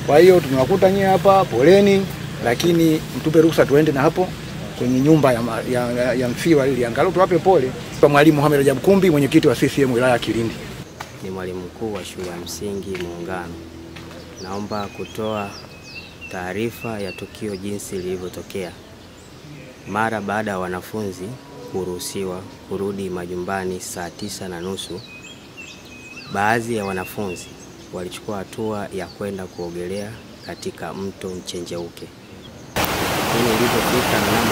Kwa hiyo tumewakuta nyie hapa, poleni, lakini mtupe ruhusa tuende na hapo kwenye nyumba ya mfiwa ili angalau tuwape pole. Kwa Mwalimu Mohamed Rajab Kumbi, mwenyekiti wa CCM wilaya ya Kilindi. Ni mwalimu mkuu wa shule ya msingi Muungano. Naomba kutoa taarifa ya tukio jinsi lilivyotokea. Mara baada ya wanafunzi kuruhusiwa kurudi majumbani saa 9:30, baadhi ya wanafunzi walichukua hatua ya kwenda kuogelea katika mto Mchenjeuke. Lakini ilipofika mnamo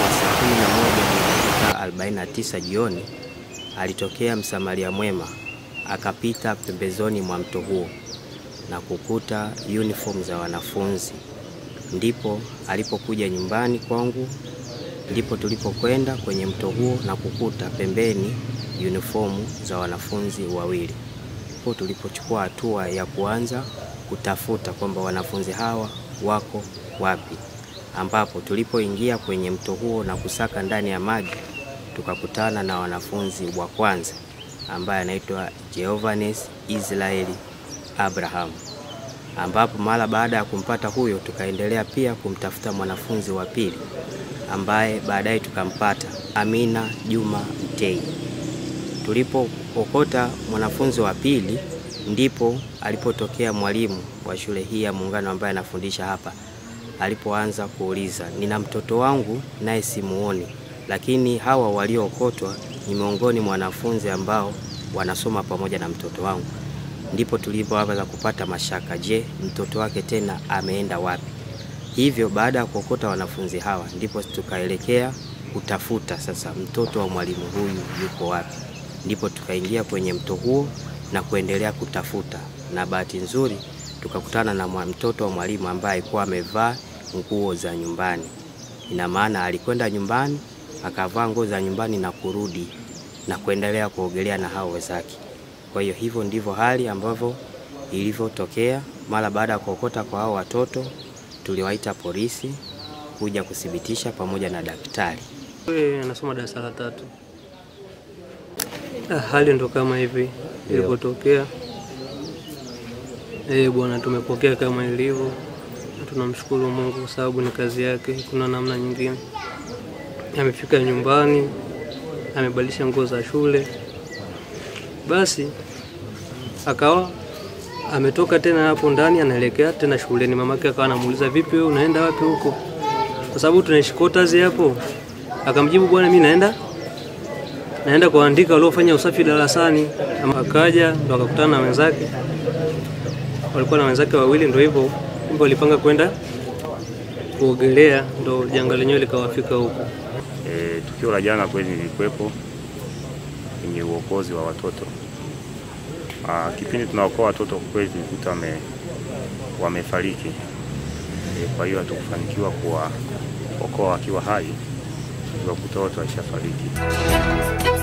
saa 11:49 jioni, alitokea msamaria mwema akapita pembezoni mwa mto huo na kukuta uniform za wanafunzi. Ndipo alipokuja nyumbani kwangu, ndipo tulipokwenda kwenye mto huo na kukuta pembeni uniform za wanafunzi wawili. Hapo tulipochukua hatua ya kuanza kutafuta kwamba wanafunzi hawa wako wapi, ambapo tulipoingia kwenye mto huo na kusaka ndani ya maji, tukakutana na wanafunzi wa kwanza ambaye anaitwa Giovannes Israeli Abraham, ambapo mara baada ya kumpata huyo tukaendelea pia kumtafuta mwanafunzi wa pili ambaye baadaye tukampata, Amina Juma Mtei. Tulipookota mwanafunzi wa pili ndipo alipotokea mwalimu wa shule hii ya Muungano ambaye anafundisha hapa. Alipoanza kuuliza, nina mtoto wangu naye simuoni, lakini hawa waliookotwa ni miongoni mwa wanafunzi ambao wanasoma pamoja na mtoto wangu. Ndipo tulipoanza kupata mashaka, je, mtoto wake tena ameenda wapi? Hivyo baada ya kuokota wanafunzi hawa ndipo tukaelekea kutafuta sasa mtoto wa mwalimu huyu yuko wapi. Ndipo tukaingia kwenye mto huo na kuendelea kutafuta, na bahati nzuri tukakutana na mtoto wa mwalimu ambaye alikuwa amevaa nguo za nyumbani. Ina maana alikwenda nyumbani akavaa nguo za nyumbani na kurudi na kuendelea kuogelea na hao wenzake. Kwa hiyo hivyo ndivyo hali ambavyo ilivyotokea. Mara baada ya kuokota kwa hao watoto tuliwaita polisi kuja kudhibitisha pamoja na daktari. Anasoma darasa la 3. Hali ndo kama hivi ilipotokea. Bwana, tumepokea kama ilivyo. Tunamshukuru Mungu kwa sababu ni kazi yake, kuna namna nyingine. Amefika nyumbani, amebadilisha nguo za shule. Basi akawa ametoka tena hapo ndani anaelekea tena shuleni. Mamake akawa anamuuliza, vipi wewe unaenda wapi huko? Kwa sababu tunaishi quarters hapo. Akamjibu, bwana, mimi naenda kuandika waliofanya usafi darasani. Akaja ndo akakutana na wenzake. Walikuwa na wenzake wawili, ndo hivyo walipanga kwenda kuogelea, ndo janga lenyewe likawafika huko. Tukio la jana kweli lilikuwepo kwenye uokozi wa watoto. Kipindi tunaokoa watoto kweli tulikuta wamefariki. Kwa hiyo hatukufanikiwa kuwaokoa wakiwa hai, tulikuta watu washafariki.